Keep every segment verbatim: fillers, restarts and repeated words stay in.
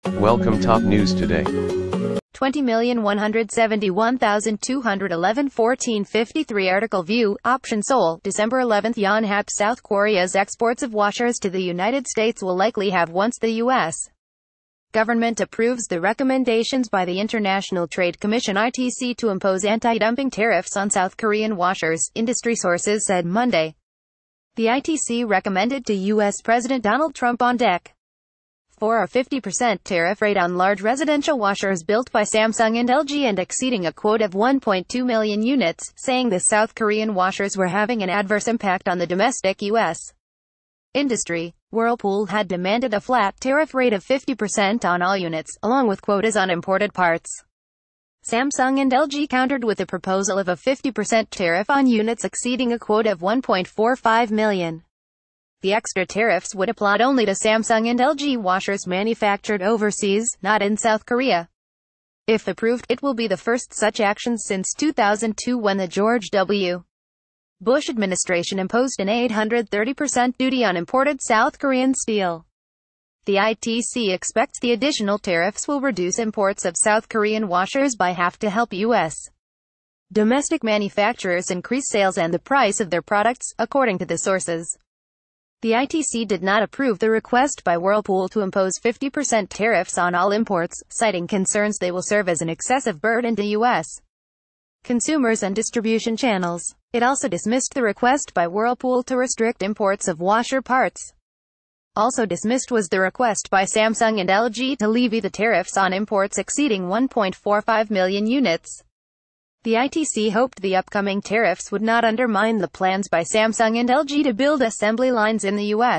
Welcome top news today. twenty million one hundred seventy-one thousand two hundred eleven fourteen fifty-three Article View Option SEOUL, December eleventh. Yonhap South Koreas exports of washers to the United States will likely have once the U S government approves the recommendations by the International Trade Commission I T C to impose anti-dumping tariffs on South Korean washers, industry sources said Monday. The I T C recommended to U S President Donald Trump on deck for a fifty percent tariff rate on large residential washers built by Samsung and L G and exceeding a quote of one point two million units, saying the South Korean washers were having an adverse impact on the domestic U S industry. Whirlpool had demanded a flat tariff rate of fifty percent on all units, along with quotas on imported parts. Samsung and L G countered with a proposal of a fifty percent tariff on units exceeding a quota of one point four five million. The extra tariffs would apply only to Samsung and L G washers manufactured overseas, not in South Korea. If approved, it will be the first such action since two thousand two when the George W. Bush administration imposed an eight hundred thirty percent duty on imported South Korean steel. The I T C expects the additional tariffs will reduce imports of South Korean washers by half to help U S domestic manufacturers increase sales and the price of their products, according to the sources. The I T C did not approve the request by Whirlpool to impose fifty percent tariffs on all imports, citing concerns they will serve as an excessive burden to U S consumers and distribution channels. It also dismissed the request by Whirlpool to restrict imports of washer parts. Also dismissed was the request by Samsung and L G to levy the tariffs on imports exceeding one point four five million units. The I T C hoped the upcoming tariffs would not undermine the plans by Samsung and L G to build assembly lines in the U S.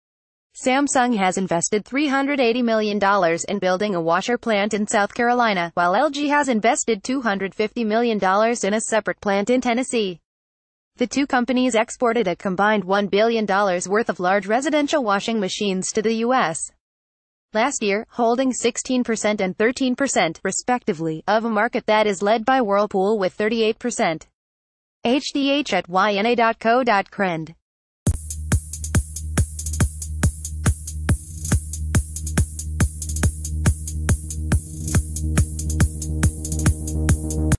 Samsung has invested three hundred eighty million dollars in building a washer plant in South Carolina, while L G has invested two hundred fifty million dollars in a separate plant in Tennessee. The two companies exported a combined one billion dollars worth of large residential washing machines to the U S last year, holding sixteen percent and thirteen percent, respectively, of a market that is led by Whirlpool with thirty-eight percent. H D H at Y N A dot co dot crend